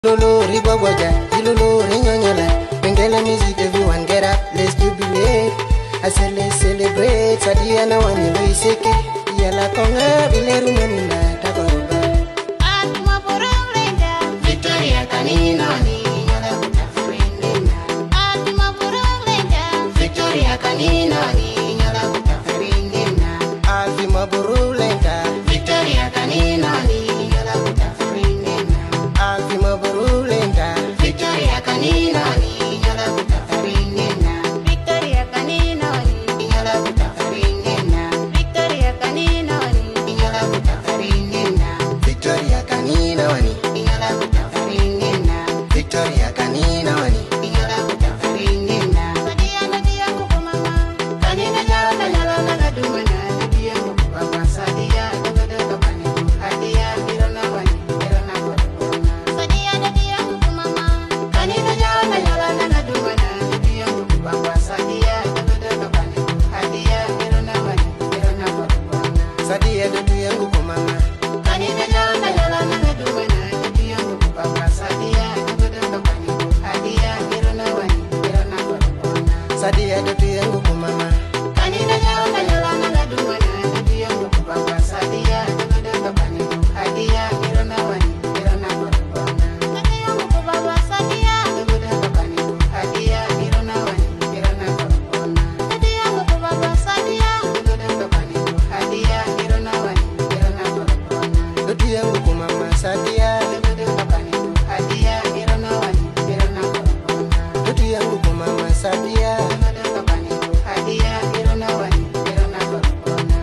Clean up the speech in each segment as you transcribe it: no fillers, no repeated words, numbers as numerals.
Lolo riba waja, ilolo rinyonyola. Bengala music, everyone get up, let's jubilate. I say let's celebrate. Sadia na wani luiseke, yala konga bileru manina tabaruba. Atuma burulenda, Victoria kanina ni yala utafurindina. atuma burulenda, Victoria kanina ni yala utafurindina. Alfi maburulenda, Victoria kanina ni yala utafurindina. Alfi maburulenda, Victoria kanina ni yala utafurindina. Victoria kaninoni, Yala utafurindina. Victoria kaninoni, Yala utafurindina. Victoria kanina wani. Yala utafurindina. Victoria kanina wani. Yala utafurindina. sadia nadia kukumama, Kanina jala jala na gadumana. Nadia mukubaba sadia dogodo kabani. Hadia birona wani. Birona kodona. sadia nadia kukumama, Kanina jala jala na gadumana. Nadia mukubaba sadia dogodo kabani. Hadia birona wani. Birona kodona. Sadia dodu yangu kumama. Kanina jala jala na gadumana. Nadia mukubaba sadia dogodo kabani. Hadia birona wani. Birona kodona. Sadia dodu yangu kumama. Kanina jala jala na gadumana. Nadia mukubaba sadia dogodo kabani. Hadia birona wani. Birona kodona. sadia mukubaba sadia, Dogodo kabani. Hadia birona wani. Birona kodona. sadia mukubaba sadia, Dogodo kabani. Hadia birona wani. Birona kodona. Dodu yangu kumama sadia. Dogodo kabani. Hadia birona wani. Birona kodona. Dodu yangu kumama sadia. Dogodo kabani. Hadia birona wani. Birona kodona.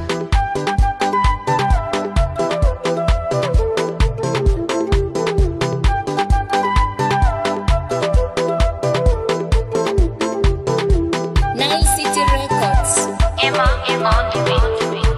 Nile City Records. Emma on the beat.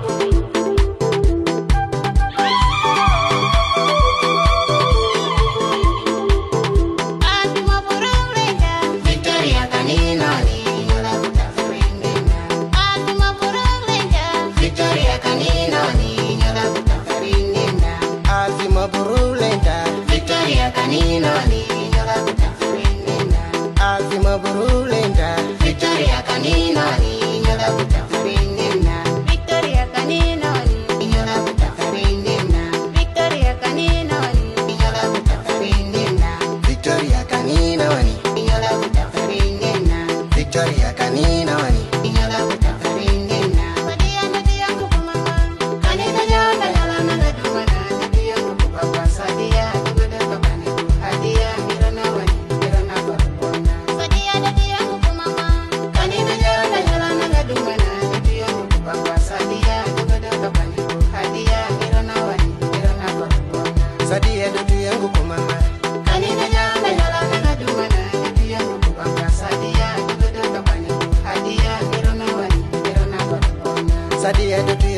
Atuma burulenda, Victoria kanina ni yala utafurindina. atuma burulenda, Victoria kanina ni yala utafurindina. Alfi maburulenda. Victoria kanina ni yala utafurindina. Alfi maburulenda. Victoria kanina ni yala utafurindina. Victoria kaninoni, Yala utafurindina. Victoria kaninoni, Yala utafurindina. Victoria kanina wani. Yala utafurindina. Victoria kanina wani. Yala utafurindina. sadia nadia kukumama, Kanina jala jala na gadumana. Nadia mukubaba sadia. Dogodo kabani. Hadia birona wani. Birona kodona. sadia nadia kukumama, Kanina jala jala na gadumana. Nadia mukubaba sadia. Dogodo kabani. Hadia birona wani. Birona kodona. Sadia dodu yangu kumama. Kanina jala jala na gadumana. Nadia mukubaba sadia. Dogodo kabani. Hadia birona wani. Birona kodona. Sadia dodu